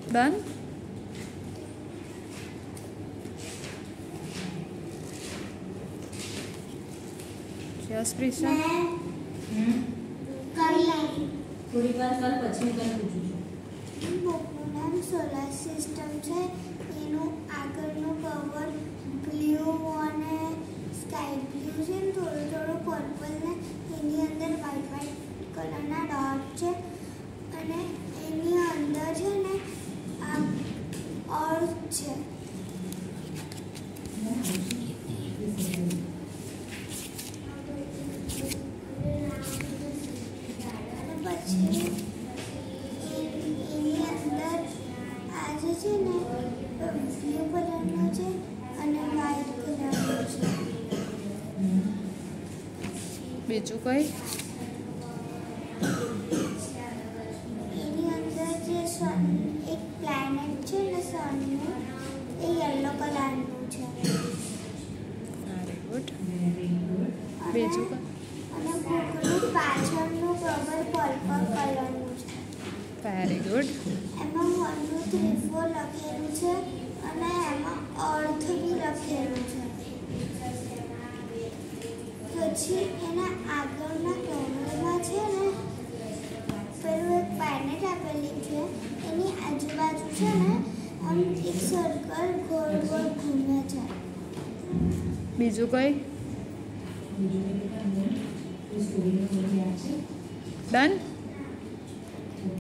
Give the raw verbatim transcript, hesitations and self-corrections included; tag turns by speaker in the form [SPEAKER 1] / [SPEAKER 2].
[SPEAKER 1] Done. Yes Prisha.
[SPEAKER 2] હમ થોડી વાર કર પછી હું તને પૂછું છું.
[SPEAKER 3] બુકનું નામ સોલાર સિસ્ટમ છે. એનું આગળનું કવર બ્લુ અને સ્કાય બ્લુ છે ને થોડું થોડું પર્પલ ને એની અંદર વ્હાઈટ વ્હાઈટ કલરના ડોટ છે અને એની અંદર છે ને આ અર્થ છે. પછી એની અંદર આ જે છે ને બ્લુ કલરનો છે અને વ્હાઈટ કલરનો છે.
[SPEAKER 1] બીજું કઈ?
[SPEAKER 3] એની અંદર જે સન એક પ્લેનેટ છે ને સનનું એ યલો કલરનું છે.
[SPEAKER 1] Very good.
[SPEAKER 2] Very good.
[SPEAKER 1] બીજું કઈ?
[SPEAKER 3] અને બુકનું પાછળનું કવર પર્પલ કલરનું છે.
[SPEAKER 1] Very good.
[SPEAKER 3] એમાં વન ટુ થ્રી ફોર લખેલું છે અને એમાં અર્થ બી લખેલું છે. પછી એના આગળના કવરમાં છે ને પેલું એક પ્લેનેટ આપેલી છે. એની આજુબાજુ છે ને આમ એક સર્કલ ગોળ ગોળ ઘૂમે છે.
[SPEAKER 1] બીજું કઈ?
[SPEAKER 2] બીજું કંઈ બેટા સ્ટોરીનો બોલ યાદ છે?
[SPEAKER 1] ડન.